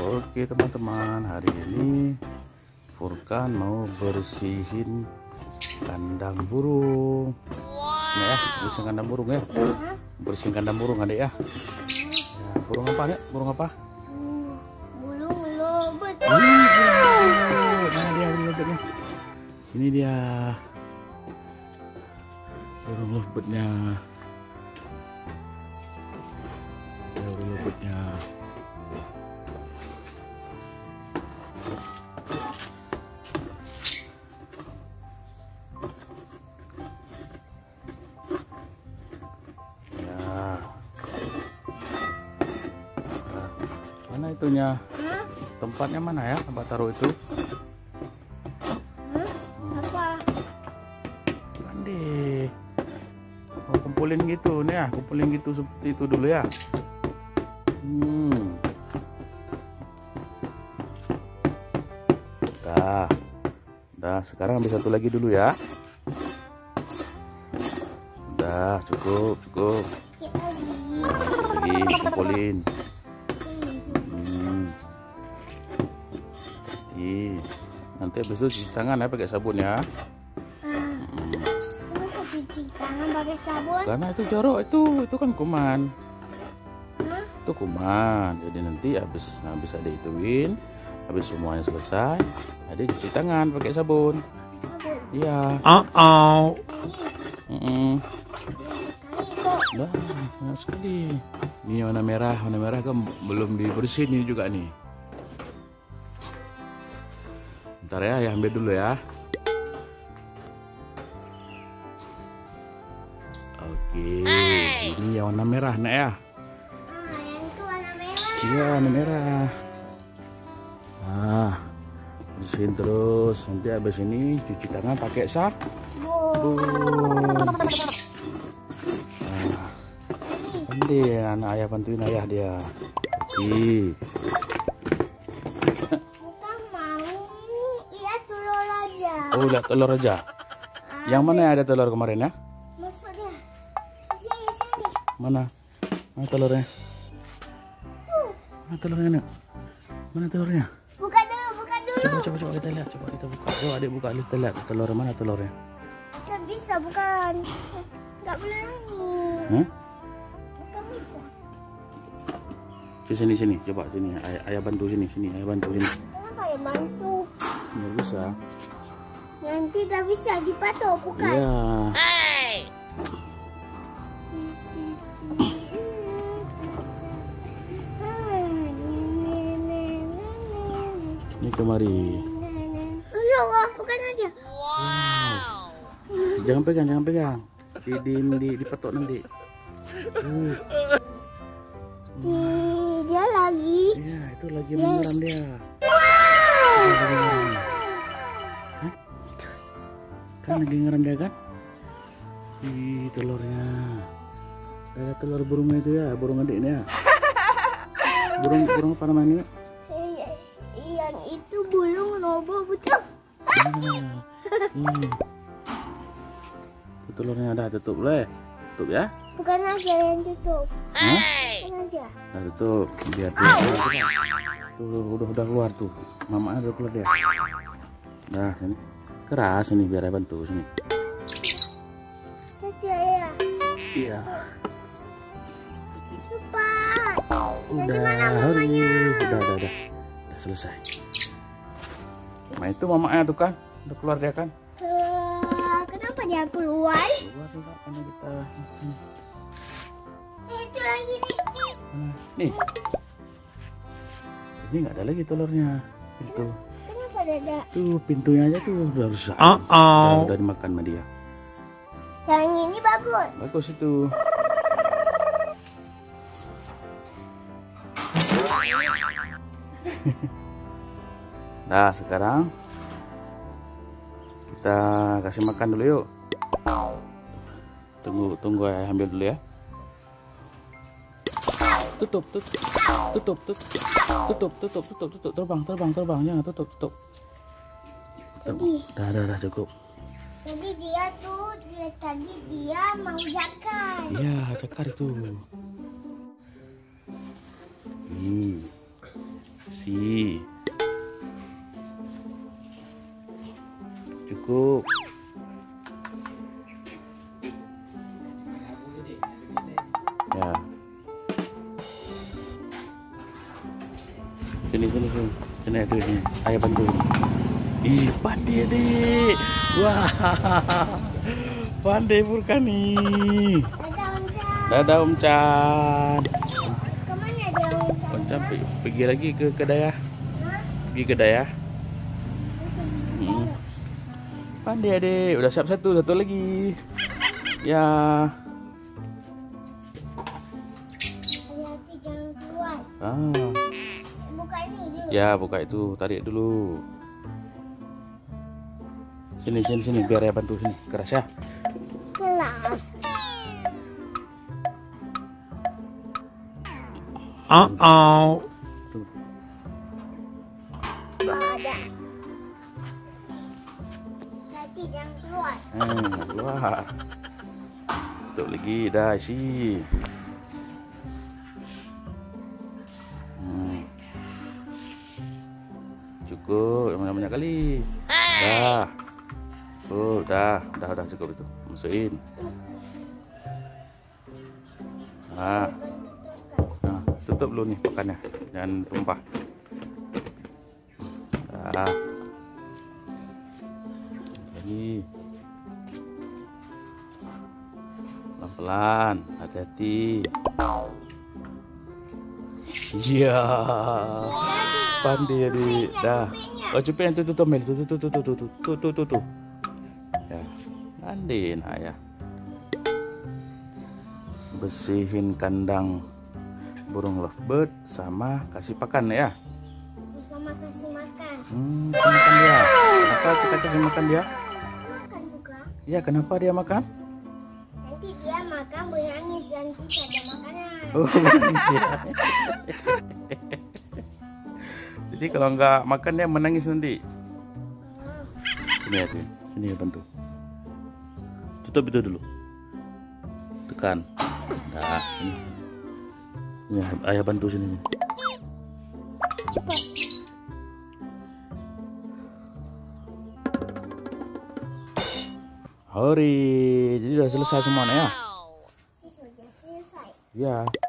Oke teman-teman, hari ini Furkan mau bersihin kandang burung. Nah ya, bersihin kandang burung ya. Bersihin kandang burung adek ya. Ya, burung apa ya? Burung apa? Burung lobet. Burung lobet. Nah dia burung lobetnya. Ini dia burung lobetnya. Ya, burung lobetnya. Mana itunya? Tempatnya mana ya? Tempat taruh itu? Apa? Andi. Oh, kumpulin gitu nih ya, kumpulin gitu seperti itu dulu ya. Dah, sekarang ambil satu lagi dulu ya. Udah, cukup. Lagi kumpulin. Nanti habis itu cuci tangan ya pakai sabun ya. Masa cuci tangan pakai sabun? Karena itu jorok itu kan kuman. Itu kuman. Jadi nanti habis ada ituin, habis semuanya selesai, ada cuci tangan pakai sabun. Iya. Dah, banyak sekali. Ini warna merah kan belum dibersihin ini juga nih. Bentar ya, ambil dulu ya. Oke, ini yang warna merah, nak ya. Yang itu warna merah. Iya, warna merah. Nah, bersihin terus. Nanti habis ini cuci tangan pakai sabun. Nah, pandai anak ayah bantuin ayah dia. Oke. Oh, lihat telur aja. Yang mana yang ada telur kemarin ya? Maksudnya sini. Mana? Mana telurnya? Tuh. Mana telurnya, Nak? Mana telurnya? Buka dulu. Coba kita lihat. Coba kita buka. Coba adik buka, kita lihat telur mana telurnya? Nggak bisa, bukan. Nggak boleh Hah? Bukan bisa. Sini. Coba sini. Ayah bantu sini. Ayah bantu sini. Kenapa ya bantu? Nggak bisa. Nanti nggak bisa dipatok, bukan? Iya. Ini kemari. Ya Allah, bukan aja. Wow. Jangan pegang. Dipetok nanti. Dia lagi. Iya, itu lagi menyeram dia. Kan lagi ngeram dia kan? Ih, telurnya. Ada telur burungnya itu ya, burung adiknya. Burung apa namanya? Yang itu burung lobo betul. Itu telurnya ada, tutup boleh. Tutup ya. Bukan aja yang tutup. Bukan aja. Nah, tutup biar dia. Tuh udah keluar tuh. Mamanya udah keluar dia. Nah, sini. Keras ini biar bantu sini. Saja ya. Iya. Cepat. Udah selesai. Nah itu mamanya tuh kan, udah keluar dia kan? Kenapa dia keluar? Keluar juga karena kita. Itu lagi nih. Nih. Ini nggak ada lagi telurnya. Itu. Kenapa ada? Tuh pintunya aja tuh udah rusak. Udah dimakan sama dia. Yang ini bagus. Bagus itu. Nah sekarang kita kasih makan dulu yuk. Tunggu ya, ambil dulu ya. Tutup. Terbang, jangan tutup. Dah cukup. Jadi tadi dia mau jakar. Iya, jakar itu. Isi. Cukup. Ya. Sini. Sini ada ini. Ayah bantu. Ih, pandai adik. Wah. Pandai Furkan nih. Dadah, Dadah Om Om Chan. Chan. Kemana dia, Om Chan? Om Chan pergi lagi ke kedai ya. Hah? Pergi kedai ya. Pandai adik. Udah siap satu lagi. Ya. Hati-hati jangan keluar. Buka ini dulu. Ya, buka itu. Tarik dulu. Sini biar ya bantu sini. Keras ya. Kelas. Tuh. Ada. Hati jangan keluar. Keluar. Tuh lagi dah isi. Cukup banyak kali. Dah. Udah cukup itu. Masukin. Nah, tutup dulu nih pakannya, jangan tumpah. Nah, lagi pelan-pelan, hati-hati. Iya, pandai adik. Dah. Oh, cupnya tuh Mel, tuh. Ya, pandai nak ya. Bersihin kandang burung lovebird sama kasih pakan ya. Sama kasih makan. Kasih makan dia. Kenapa kita kasih makan dia? Makan juga. Ya, kenapa dia makan? Nanti dia makan berangis dan tidak ada makanan. Oh, iya. Jadi kalau nggak makan dia menangis nanti. Sini ya, sini ya bantu. Tutup itu dulu. Tekan. Nah, ini ayah bantu sini. Cepat. Hore, jadi udah selesai semuanya ya? Ini sudah selesai. Ya.